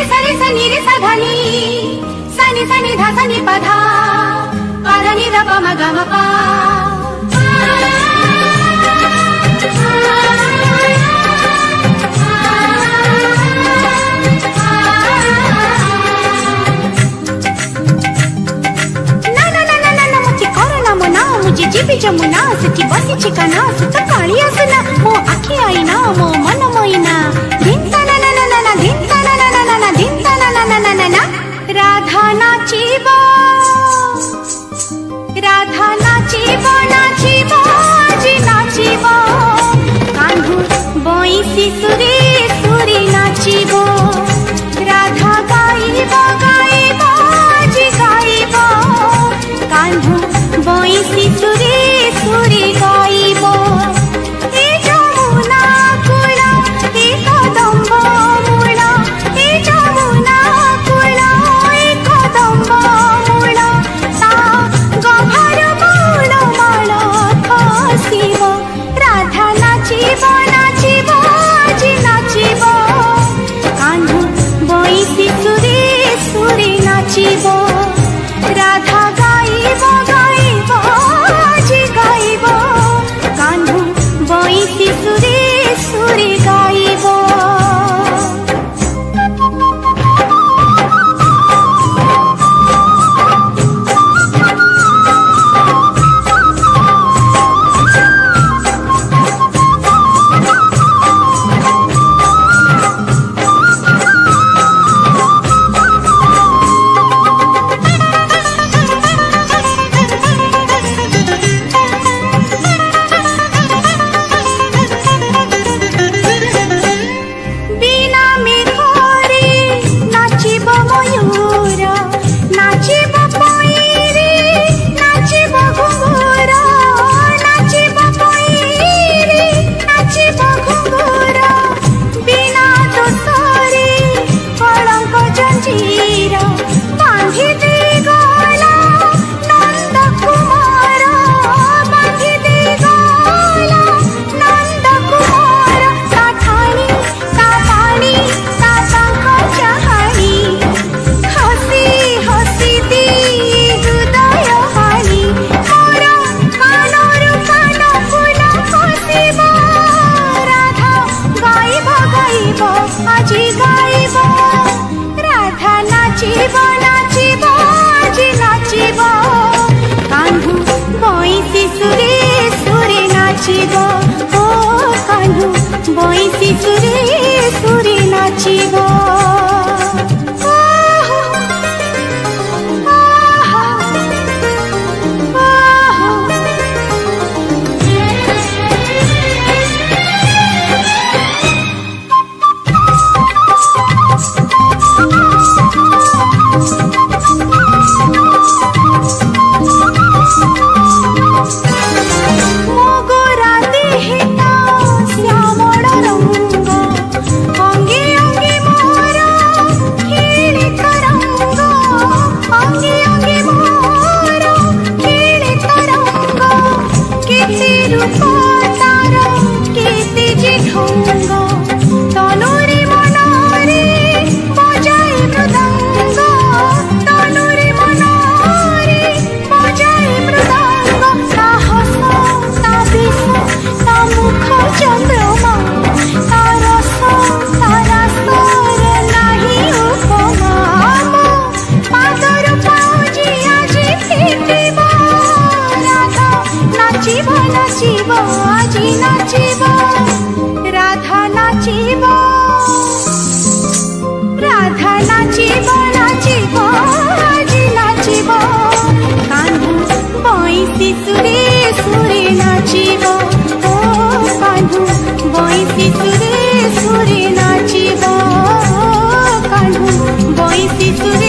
सरे सनी रे सधानी सनी सनी धा सनी पधा पाधनी ध प म ग म पा जीपी जमुना सखी बसी चिकाना सुत काली आसना मो आखी आईना मो मन मोइना धिंता ना ना ना ना ना धिंता ना ना ना ना ना धिंता ना ना ना ना ना ना राधा नाचिबो नाचिबो जी नाचिबो कान्हू बइसी सुरे सुरी नाचिबो राधा गाइबो गाइबो जी गाइबो कान्हू बइसी सुरे सुरी गाइबो ए जमुना कूल ए कदम्ब मूल ए जमुना कूल ए कदम्ब मूल ता गभर मूल माल खसिबो राधा नाचिबो नाचिबो जी नाचिबो कान्हू बइसी सुरे सुरी नाचिबो राधा गाइबो गाइबो जी गाइबो कान्हू बइसी सुरे सुरे गाइबो बइसी सुरे सुरे नाचिबो राधा नाचिबो नाचिबो जी नाचिबो कान्हू बइसी सुरे सुरे नाचिबो कान्हू बइसी सुरे सुरे नाचिबो कान्हू बइसी सुरे